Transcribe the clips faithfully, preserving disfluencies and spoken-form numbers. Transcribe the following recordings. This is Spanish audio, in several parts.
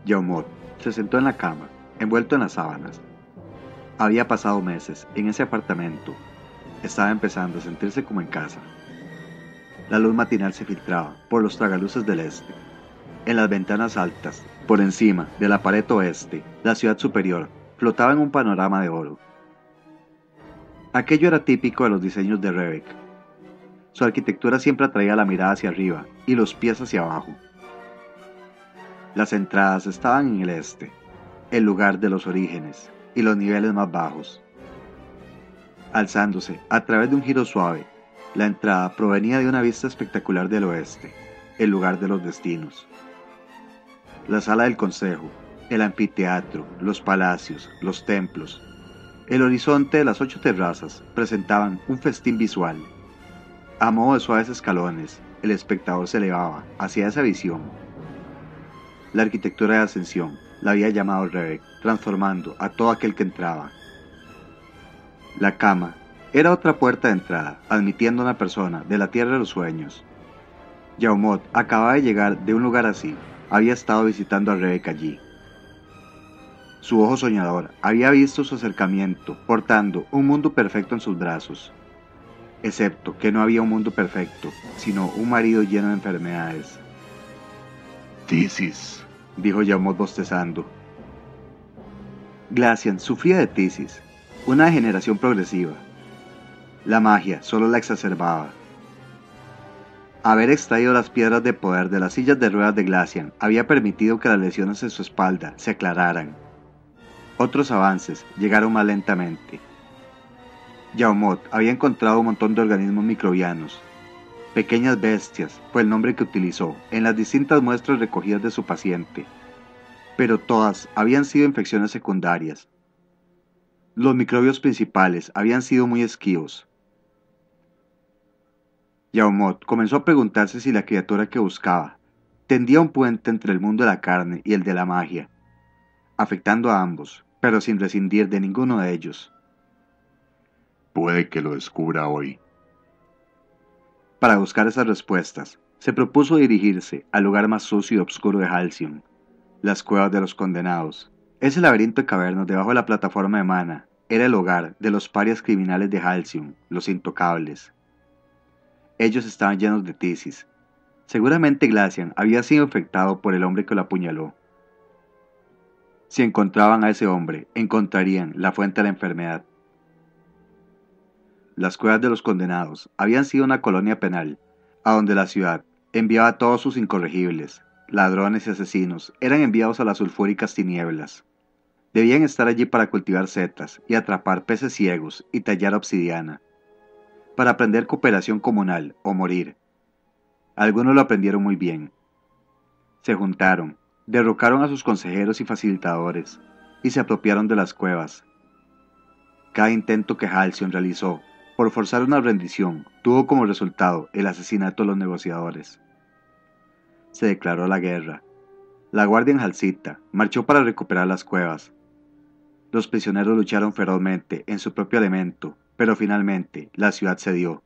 Yaumot se sentó en la cama, envuelto en las sábanas. Había pasado meses en ese apartamento. Estaba empezando a sentirse como en casa. La luz matinal se filtraba por los tragaluces del este. En las ventanas altas, por encima de la pared oeste, la ciudad superior flotaba en un panorama de oro. Aquello era típico de los diseños de Rebek. Su arquitectura siempre atraía la mirada hacia arriba y los pies hacia abajo. Las entradas estaban en el este, el lugar de los orígenes y los niveles más bajos. Alzándose a través de un giro suave, la entrada provenía de una vista espectacular del oeste, el lugar de los destinos. La sala del consejo, el anfiteatro, los palacios, los templos, el horizonte de las ocho terrazas presentaban un festín visual. A modo de suaves escalones, el espectador se elevaba hacia esa visión. La arquitectura de ascensión la había llamado Rebek, transformando a todo aquel que entraba. La cama era otra puerta de entrada, admitiendo a una persona de la tierra de los sueños. Yaumot acababa de llegar de un lugar así, había estado visitando a Rebek allí. Su ojo soñador había visto su acercamiento, portando un mundo perfecto en sus brazos. Excepto que no había un mundo perfecto, sino un marido lleno de enfermedades. Tisis, dijo Yaumot bostezando. Glacian sufría de tisis, una degeneración progresiva. La magia solo la exacerbaba. Haber extraído las piedras de poder de las sillas de ruedas de Glacian había permitido que las lesiones en su espalda se aclararan. Otros avances llegaron más lentamente. Yaumot había encontrado un montón de organismos microbianos. Pequeñas bestias fue el nombre que utilizó en las distintas muestras recogidas de su paciente, pero todas habían sido infecciones secundarias. Los microbios principales habían sido muy esquivos. Yaumot comenzó a preguntarse si la criatura que buscaba tendía un puente entre el mundo de la carne y el de la magia, afectando a ambos, pero sin rescindir de ninguno de ellos. Puede que lo descubra hoy. Para buscar esas respuestas, se propuso dirigirse al lugar más sucio y oscuro de Halcyon, las cuevas de los condenados. Ese laberinto de cavernas debajo de la plataforma de Mana era el hogar de los parias criminales de Halcyon, los intocables. Ellos estaban llenos de tisis. Seguramente Glacian había sido infectado por el hombre que lo apuñaló. Si encontraban a ese hombre, encontrarían la fuente de la enfermedad. Las cuevas de los condenados habían sido una colonia penal, a donde la ciudad enviaba a todos sus incorregibles, ladrones y asesinos, eran enviados a las sulfúricas tinieblas. Debían estar allí para cultivar setas y atrapar peces ciegos y tallar obsidiana, para aprender cooperación comunal o morir. Algunos lo aprendieron muy bien. Se juntaron, derrocaron a sus consejeros y facilitadores, y se apropiaron de las cuevas. Cada intento que Halcyon realizó por forzar una rendición tuvo como resultado el asesinato de los negociadores. Se declaró la guerra. La guardia en Halcita marchó para recuperar las cuevas. Los prisioneros lucharon ferozmente en su propio elemento, pero finalmente la ciudad cedió.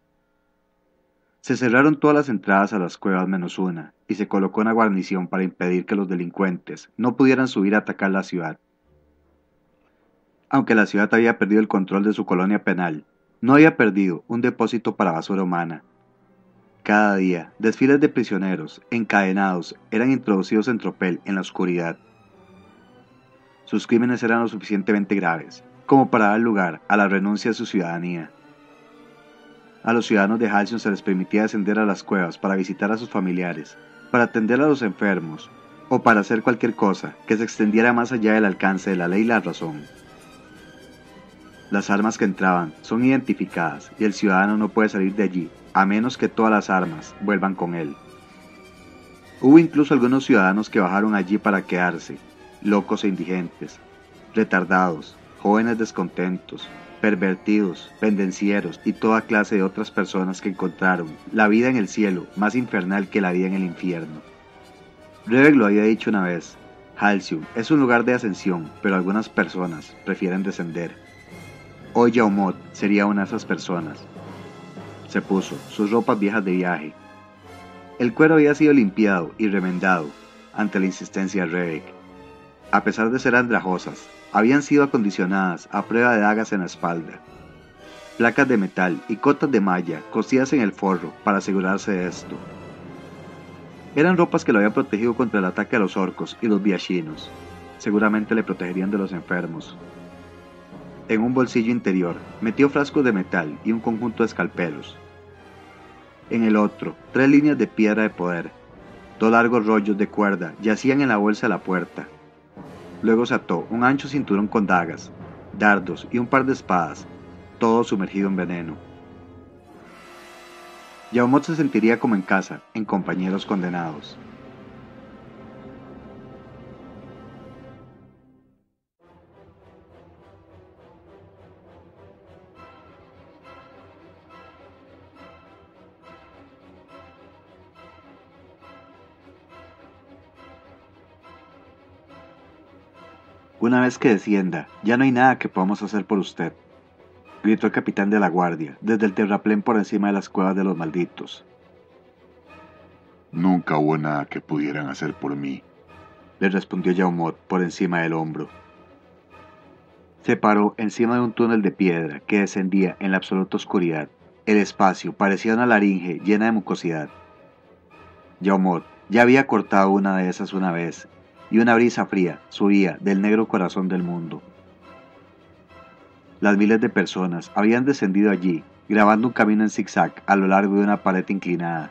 Se cerraron todas las entradas a las cuevas menos una, y se colocó una guarnición para impedir que los delincuentes no pudieran subir a atacar la ciudad. Aunque la ciudad había perdido el control de su colonia penal, no había perdido un depósito para basura humana. Cada día, desfiles de prisioneros, encadenados, eran introducidos en tropel en la oscuridad. Sus crímenes eran lo suficientemente graves como para dar lugar a la renuncia de su ciudadanía. A los ciudadanos de Halcyon se les permitía descender a las cuevas para visitar a sus familiares, para atender a los enfermos, o para hacer cualquier cosa que se extendiera más allá del alcance de la ley y la razón. Las armas que entraban son identificadas y el ciudadano no puede salir de allí, a menos que todas las armas vuelvan con él. Hubo incluso algunos ciudadanos que bajaron allí para quedarse, locos e indigentes, retardados, jóvenes descontentos, pervertidos, pendencieros y toda clase de otras personas que encontraron la vida en el cielo más infernal que la vida en el infierno. Rebek lo había dicho una vez, Halcyon es un lugar de ascensión, pero algunas personas prefieren descender. Hoy Yaumot sería una de esas personas. Se puso sus ropas viejas de viaje. El cuero había sido limpiado y remendado, ante la insistencia de Rebek. A pesar de ser andrajosas, habían sido acondicionadas a prueba de dagas en la espalda, placas de metal y cotas de malla cosidas en el forro para asegurarse de esto. Eran ropas que lo habían protegido contra el ataque de los orcos y los viachinos. Seguramente le protegerían de los enfermos. En un bolsillo interior metió frascos de metal y un conjunto de escalpelos. En el otro, tres líneas de piedra de poder. Dos largos rollos de cuerda yacían en la bolsa de la puerta. Luego se ató un ancho cinturón con dagas, dardos y un par de espadas, todo sumergido en veneno. Yaumot se sentiría como en casa, en compañeros condenados. Una vez que descienda, ya no hay nada que podamos hacer por usted, gritó el capitán de la guardia, desde el terraplén por encima de las cuevas de los malditos. Nunca hubo nada que pudieran hacer por mí, le respondió Yaumot por encima del hombro. Se paró encima de un túnel de piedra que descendía en la absoluta oscuridad. El espacio parecía una laringe llena de mucosidad. Yaumot ya había cortado una de esas una vez, y una brisa fría subía del negro corazón del mundo. Las miles de personas habían descendido allí, grabando un camino en zigzag a lo largo de una pared inclinada.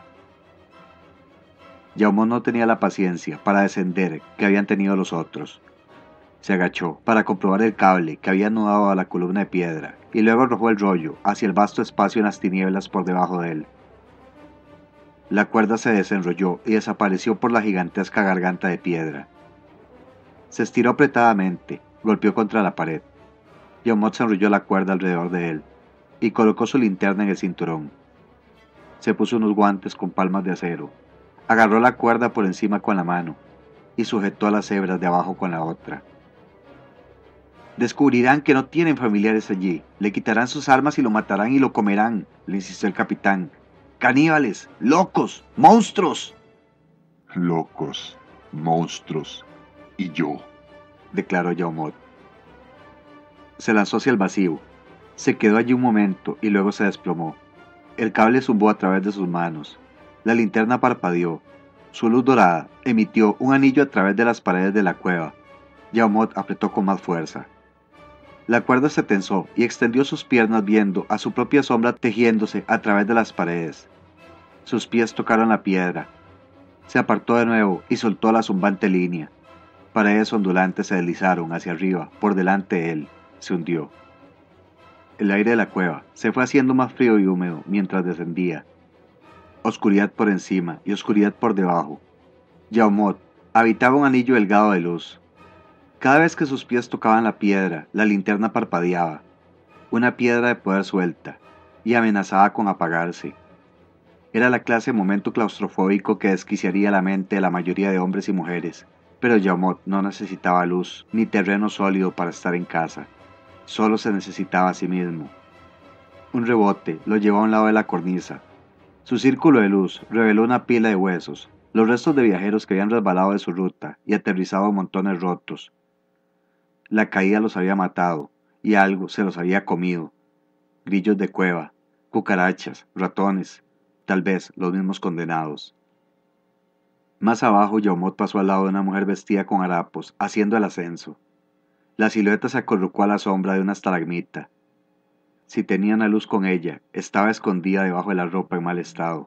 Yaumot no tenía la paciencia para descender que habían tenido los otros. Se agachó para comprobar el cable que había anudado a la columna de piedra y luego arrojó el rollo hacia el vasto espacio en las tinieblas por debajo de él. La cuerda se desenrolló y desapareció por la gigantesca garganta de piedra. Se estiró apretadamente, golpeó contra la pared. Yaumot se enrolló la cuerda alrededor de él y colocó su linterna en el cinturón. Se puso unos guantes con palmas de acero, agarró la cuerda por encima con la mano y sujetó a las hebras de abajo con la otra. Descubrirán que no tienen familiares allí, le quitarán sus armas y lo matarán y lo comerán, le insistió el capitán. ¡Caníbales! ¡Locos! ¡Monstruos!, locos, monstruos y yo, declaró Yaumot. Se lanzó hacia el vacío, se quedó allí un momento y luego se desplomó. El cable zumbó a través de sus manos, la linterna parpadeó, su luz dorada emitió un anillo a través de las paredes de la cueva. Yaumot apretó con más fuerza. La cuerda se tensó y extendió sus piernas viendo a su propia sombra tejiéndose a través de las paredes. Sus pies tocaron la piedra. Se apartó de nuevo y soltó la zumbante línea. Paredes ondulantes se deslizaron hacia arriba, por delante de él. Se hundió. El aire de la cueva se fue haciendo más frío y húmedo mientras descendía. Oscuridad por encima y oscuridad por debajo. Yaumot habitaba un anillo delgado de luz. Cada vez que sus pies tocaban la piedra, la linterna parpadeaba, una piedra de poder suelta, y amenazaba con apagarse. Era la clase de momento claustrofóbico que desquiciaría la mente de la mayoría de hombres y mujeres, pero Yaumot no necesitaba luz ni terreno sólido para estar en casa. Solo se necesitaba a sí mismo. Un rebote lo llevó a un lado de la cornisa. Su círculo de luz reveló una pila de huesos, los restos de viajeros que habían resbalado de su ruta y aterrizado en montones rotos. La caída los había matado, y algo se los había comido. Grillos de cueva, cucarachas, ratones, tal vez los mismos condenados. Más abajo, Yaumot pasó al lado de una mujer vestida con harapos, haciendo el ascenso. La silueta se acurrucó a la sombra de una estalagmita. Si tenía una luz con ella, estaba escondida debajo de la ropa en mal estado.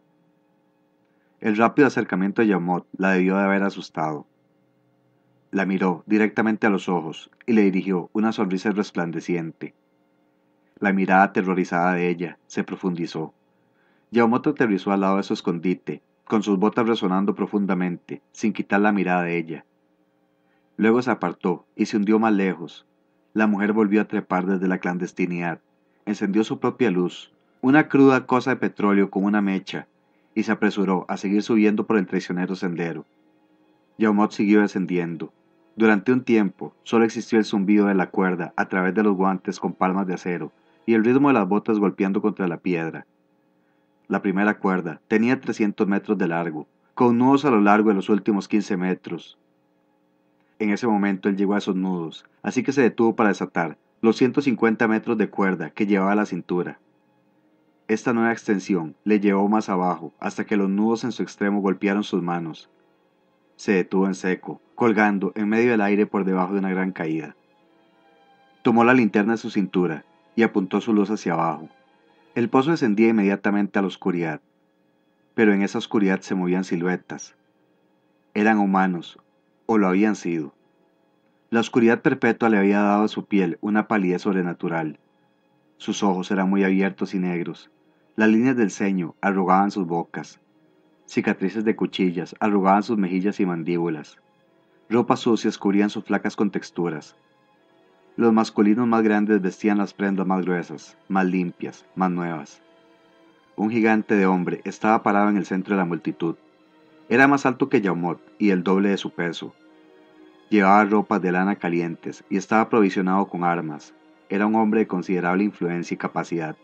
El rápido acercamiento de Yaumot la debió de haber asustado. La miró directamente a los ojos y le dirigió una sonrisa resplandeciente. La mirada aterrorizada de ella se profundizó. Yaumot aterrizó al lado de su escondite, con sus botas resonando profundamente, sin quitar la mirada de ella. Luego se apartó y se hundió más lejos. La mujer volvió a trepar desde la clandestinidad, encendió su propia luz, una cruda cosa de petróleo con una mecha, y se apresuró a seguir subiendo por el traicionero sendero. Yaumot siguió descendiendo. Durante un tiempo, solo existió el zumbido de la cuerda a través de los guantes con palmas de acero y el ritmo de las botas golpeando contra la piedra. La primera cuerda tenía trescientos metros de largo, con nudos a lo largo de los últimos quince metros. En ese momento él llegó a esos nudos, así que se detuvo para desatar los ciento cincuenta metros de cuerda que llevaba a la cintura. Esta nueva extensión le llevó más abajo hasta que los nudos en su extremo golpearon sus manos. Se detuvo en seco, colgando en medio del aire por debajo de una gran caída. Tomó la linterna de su cintura y apuntó su luz hacia abajo. El pozo descendía inmediatamente a la oscuridad, pero en esa oscuridad se movían siluetas. Eran humanos, o lo habían sido. La oscuridad perpetua le había dado a su piel una palidez sobrenatural. Sus ojos eran muy abiertos y negros. Las líneas del ceño arrugaban sus bocas. Cicatrices de cuchillas arrugaban sus mejillas y mandíbulas. Ropas sucias cubrían sus flacas contexturas. Los masculinos más grandes vestían las prendas más gruesas, más limpias, más nuevas. Un gigante de hombre estaba parado en el centro de la multitud. Era más alto que Yaumot y el doble de su peso. Llevaba ropas de lana calientes y estaba aprovisionado con armas. Era un hombre de considerable influencia y capacidad.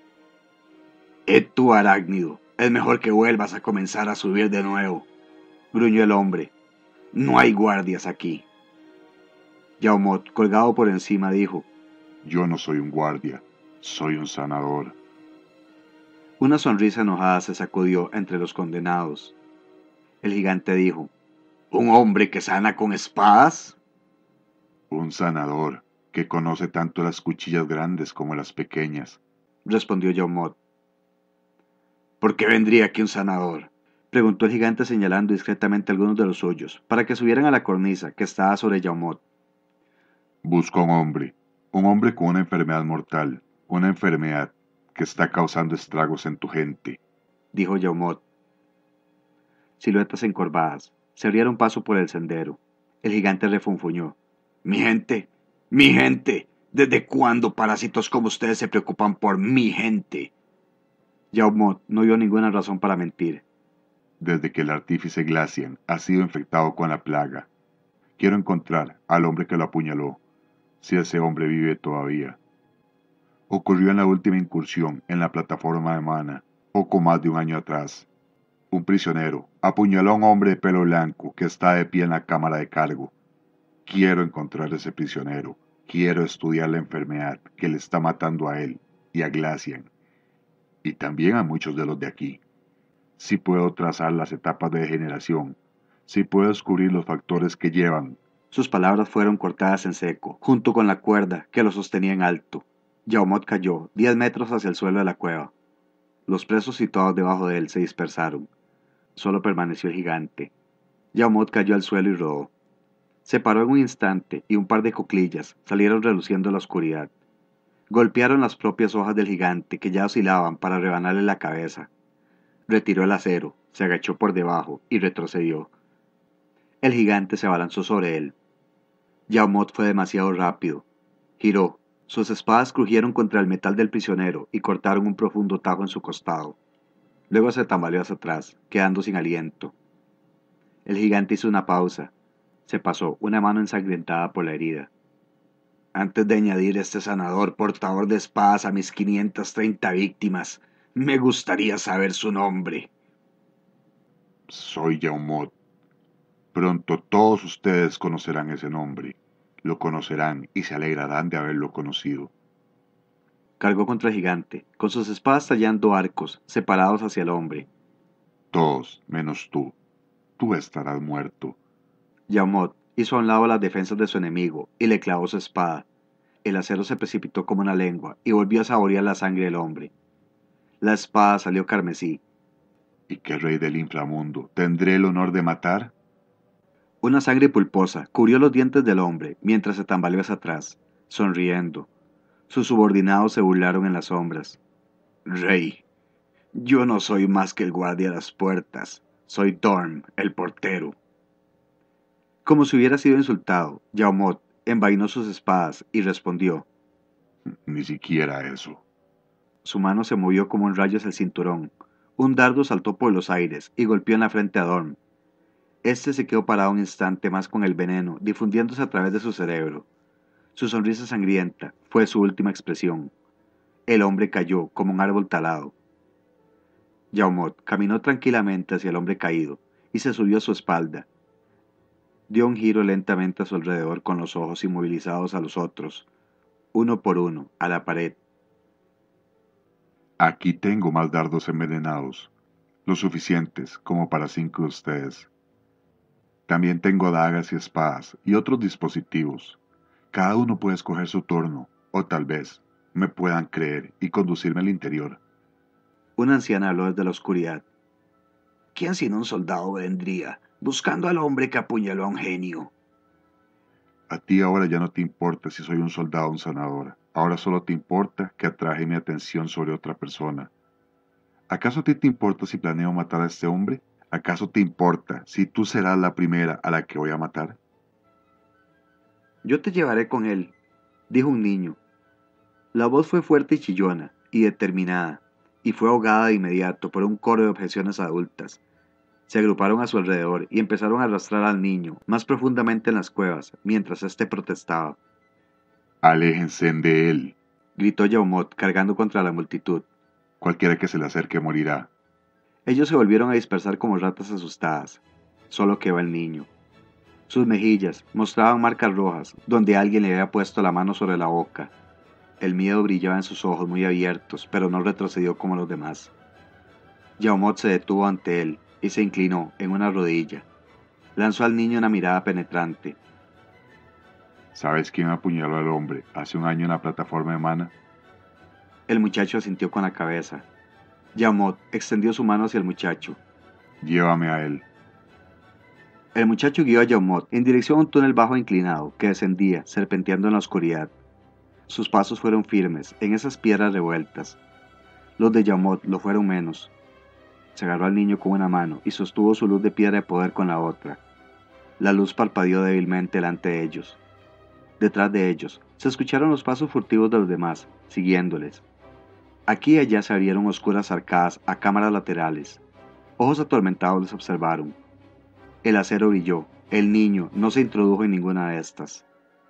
«Eh tú, arácnido, es mejor que vuelvas a comenzar a subir de nuevo», gruñó el hombre. «No hay guardias aquí». Yaumot, colgado por encima, dijo: «Yo no soy un guardia, soy un sanador». Una sonrisa enojada se sacudió entre los condenados. El gigante dijo: «¿Un hombre que sana con espadas?» «Un sanador que conoce tanto las cuchillas grandes como las pequeñas», respondió Yaumot. «¿Por qué vendría aquí un sanador?», preguntó el gigante señalando discretamente algunos de los suyos, para que subieran a la cornisa que estaba sobre Yaumot. «Busco a un hombre, un hombre con una enfermedad mortal, una enfermedad que está causando estragos en tu gente», dijo Yaumot. Siluetas encorvadas se abrieron paso por el sendero. El gigante refunfuñó: «Mi gente, mi gente, ¿desde cuándo parásitos como ustedes se preocupan por mi gente?». Yaumot no vio ninguna razón para mentir. «Desde que el artífice Glacian ha sido infectado con la plaga. Quiero encontrar al hombre que lo apuñaló, si ese hombre vive todavía. Ocurrió en la última incursión en la plataforma de Mana, poco más de un año atrás. Un prisionero apuñaló a un hombre de pelo blanco que está de pie en la cámara de cargo. Quiero encontrar a ese prisionero. Quiero estudiar la enfermedad que le está matando a él y a Glacian, y también a muchos de los de aquí. Si puedo trazar las etapas de degeneración, si puedo descubrir los factores que llevan». Sus palabras fueron cortadas en seco, junto con la cuerda que lo sostenía en alto. Yaumot cayó diez metros hacia el suelo de la cueva. Los presos situados debajo de él se dispersaron. Solo permaneció el gigante. Yaumot cayó al suelo y rodó. Se paró en un instante y un par de cuclillas salieron reluciendo en la oscuridad. Golpearon las propias hojas del gigante que ya oscilaban para rebanarle la cabeza. Retiró el acero, se agachó por debajo y retrocedió. El gigante se abalanzó sobre él. Yaumot fue demasiado rápido. Giró. Sus espadas crujieron contra el metal del prisionero y cortaron un profundo tajo en su costado. Luego se tambaleó hacia atrás, quedando sin aliento. El gigante hizo una pausa. Se pasó una mano ensangrentada por la herida. «Antes de añadir este sanador portador de espadas a mis quinientas treinta víctimas, me gustaría saber su nombre». «Soy Yaumot. Pronto todos ustedes conocerán ese nombre. Lo conocerán y se alegrarán de haberlo conocido». Cargó contra el gigante, con sus espadas tallando arcos, separados hacia el hombre. «Todos, menos tú. Tú estarás muerto». Yaumot hizo a un lado las defensas de su enemigo y le clavó su espada. El acero se precipitó como una lengua y volvió a saborear la sangre del hombre. La espada salió carmesí. «¿Y qué rey del inframundo tendré el honor de matar?». Una sangre pulposa cubrió los dientes del hombre mientras se tambaleó hacia atrás, sonriendo. Sus subordinados se burlaron en las sombras. «Rey, yo no soy más que el guardia de las puertas. Soy Dorm, el portero». Como si hubiera sido insultado, Yaumot envainó sus espadas y respondió: «Ni siquiera eso». Su mano se movió como un rayo hacia el cinturón. Un dardo saltó por los aires y golpeó en la frente a Dorm. Este se quedó parado un instante más con el veneno difundiéndose a través de su cerebro. Su sonrisa sangrienta fue su última expresión. El hombre cayó como un árbol talado. Yaumot caminó tranquilamente hacia el hombre caído y se subió a su espalda. Dio un giro lentamente a su alrededor con los ojos inmovilizados a los otros, uno por uno, a la pared. Aquí tengo más dardos envenenados, lo suficientes como para cinco de ustedes. También tengo dagas y espadas y otros dispositivos. Cada uno puede escoger su turno, o tal vez me puedan creer y conducirme al interior. Una anciana habló desde la oscuridad. ¿Quién sino un soldado vendría, buscando al hombre que apuñaló a un genio? A ti ahora ya no te importa si soy un soldado o un sanador. Ahora solo te importa que atraje mi atención sobre otra persona. ¿Acaso a ti te importa si planeo matar a este hombre? ¿Acaso te importa si tú serás la primera a la que voy a matar? Yo te llevaré con él, dijo un niño. La voz fue fuerte y chillona, y determinada, y fue ahogada de inmediato por un coro de objeciones adultas. Se agruparon a su alrededor y empezaron a arrastrar al niño más profundamente en las cuevas, mientras éste protestaba. Aléjense de él. Gritó Yaumot, cargando contra la multitud. Cualquiera que se le acerque morirá. Ellos se volvieron a dispersar como ratas asustadas. Solo quedó el niño. Sus mejillas mostraban marcas rojas, donde alguien le había puesto la mano sobre la boca. El miedo brillaba en sus ojos muy abiertos, pero no retrocedió como los demás. Yaumot se detuvo ante él y se inclinó en una rodilla. Lanzó al niño una mirada penetrante. ¿Sabes quién apuñaló al hombre hace un año en la plataforma de Mana? El muchacho asintió con la cabeza. Yaumot extendió su mano hacia el muchacho. Llévame a él. El muchacho guió a Yaumot en dirección a un túnel bajo inclinado que descendía, serpenteando en la oscuridad. Sus pasos fueron firmes en esas piedras revueltas. Los de Yaumot lo fueron menos. Se agarró al niño con una mano y sostuvo su luz de piedra de poder con la otra. La luz parpadeó débilmente delante de ellos. Detrás de ellos se escucharon los pasos furtivos de los demás, siguiéndoles. Aquí y allá se abrieron oscuras arcadas a cámaras laterales. Ojos atormentados les observaron. El acero brilló. El niño no se introdujo en ninguna de estas.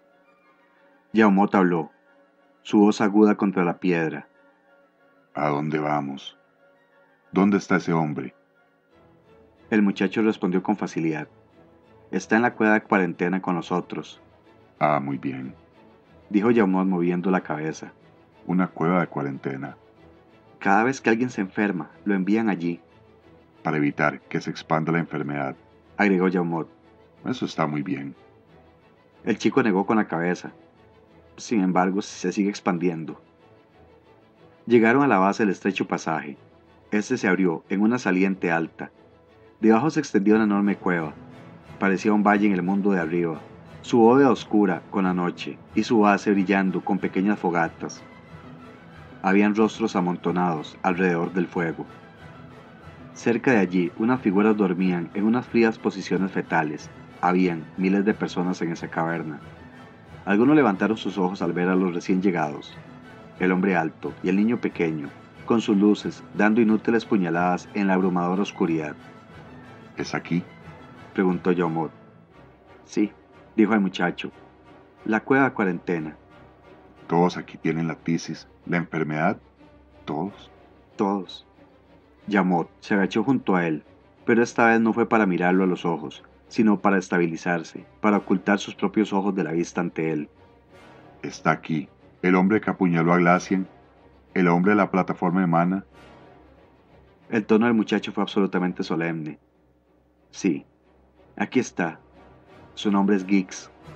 Yaumot habló, su voz aguda contra la piedra. ¿A dónde vamos? ¿Dónde está ese hombre? El muchacho respondió con facilidad. Está en la cueva de cuarentena con nosotros. Ah, muy bien. Dijo Yaumot moviendo la cabeza. Una cueva de cuarentena. Cada vez que alguien se enferma, lo envían allí. Para evitar que se expanda la enfermedad. Agregó Yaumot. Eso está muy bien. El chico negó con la cabeza. Sin embargo, se sigue expandiendo. Llegaron a la base del estrecho pasaje. Este se abrió en una saliente alta. Debajo se extendía una enorme cueva. Parecía un valle en el mundo de arriba. Su bóveda oscura con la noche y su base brillando con pequeñas fogatas. Habían rostros amontonados alrededor del fuego. Cerca de allí, unas figuras dormían en unas frías posiciones fetales. Habían miles de personas en esa caverna. Algunos levantaron sus ojos al ver a los recién llegados. El hombre alto y el niño pequeño, con sus luces, dando inútiles puñaladas en la abrumadora oscuridad. ¿Es aquí? Preguntó Yaumot. Sí, dijo el muchacho. La cueva de cuarentena. Todos aquí tienen la tisis, la enfermedad. ¿Todos? Todos. Yaumot se agachó junto a él, pero esta vez no fue para mirarlo a los ojos, sino para estabilizarse, para ocultar sus propios ojos de la vista ante él. Está aquí, el hombre que apuñaló a Glacian, el hombre de la plataforma de Mana. El tono del muchacho fue absolutamente solemne. Sí, aquí está. Su nombre es Gix.